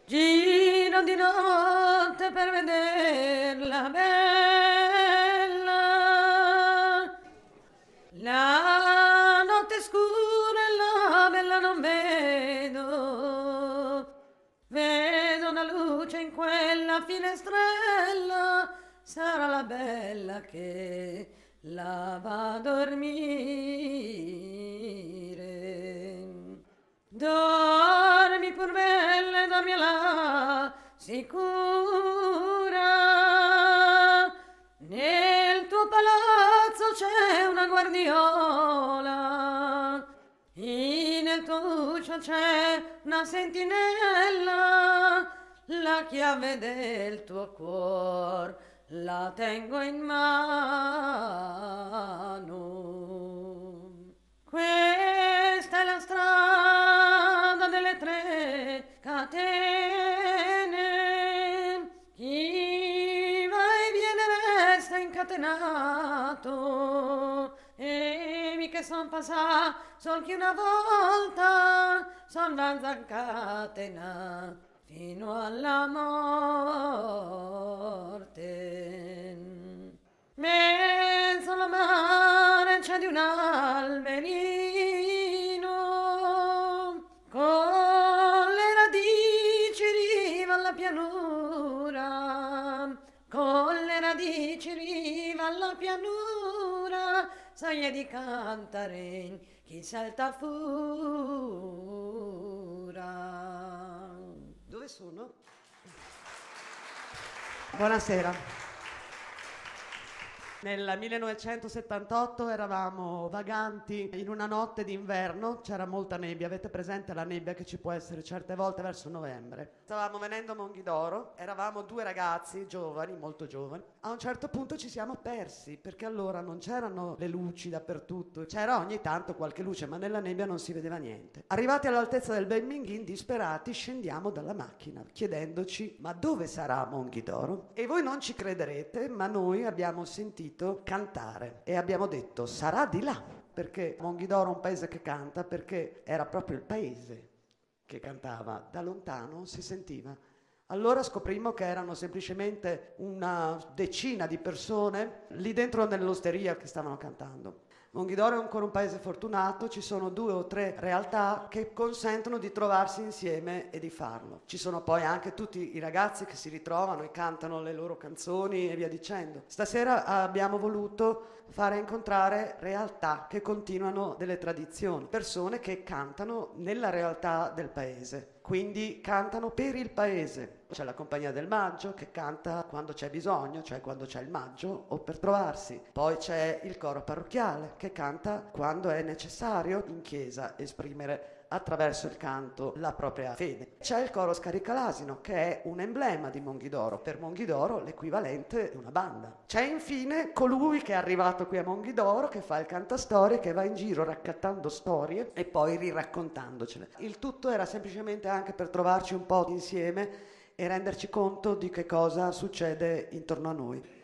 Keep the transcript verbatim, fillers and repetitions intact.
Giro di notte per vederla bella. La notte è scura e la bella non vedo. Vedo una luce in quella finestrella. Sarà la bella che la va a dormire. Dormi pur bella e dormi là sicura. Nel tuo palazzo c'è una guardiola, e nel tuo uscio c'è una sentinella. La chiave del tuo cuor la tengo in mano. Questa è la strada delle tre catene. Chi va e viene resta incatenato. E mi che son passà sol che una volta son danza incatena fino alla morte. Mezzo alla mare c'è di un alberino, con le radici riva alla pianura, con le radici riva alla pianura, soglia di cantare chi salta fura. Dove sono? Buonasera. Nel millenovecentosettantotto eravamo vaganti in una notte d'inverno, c'era molta nebbia, avete presente la nebbia che ci può essere certe volte verso novembre? Stavamo venendo a Monghidoro, eravamo due ragazzi giovani, molto giovani. A un certo punto ci siamo persi, perché allora non c'erano le luci dappertutto, c'era ogni tanto qualche luce, ma nella nebbia non si vedeva niente. Arrivati all'altezza del Belminghin, disperati, scendiamo dalla macchina, chiedendoci, ma dove sarà Monghidoro? E voi non ci crederete, ma noi abbiamo sentito cantare e abbiamo detto sarà di là, perché Monghidoro è un paese che canta, perché era proprio il paese che cantava, da lontano si sentiva. Allora scoprimmo che erano semplicemente una decina di persone lì dentro nell'osteria che stavano cantando. Monghidoro è ancora un paese fortunato, ci sono due o tre realtà che consentono di trovarsi insieme e di farlo. Ci sono poi anche tutti i ragazzi che si ritrovano e cantano le loro canzoni e via dicendo. Stasera abbiamo voluto fare incontrare realtà che continuano delle tradizioni, persone che cantano nella realtà del paese. Quindi cantano per il paese. C'è la Compagnia del Maggio che canta quando c'è bisogno, cioè quando c'è il maggio o per trovarsi. Poi c'è il coro parrocchiale che canta quando è necessario in chiesa esprimere attraverso il canto la propria fede. C'è il coro Scaricalasino che è un emblema di Monghidoro. Per Monghidoro l'equivalente è una banda. C'è infine colui che è arrivato qui a Monghidoro, che fa il cantastorie, che va in giro raccattando storie e poi riraccontandocele. Il tutto era semplicemente anche per trovarci un po' insieme e renderci conto di che cosa succede intorno a noi.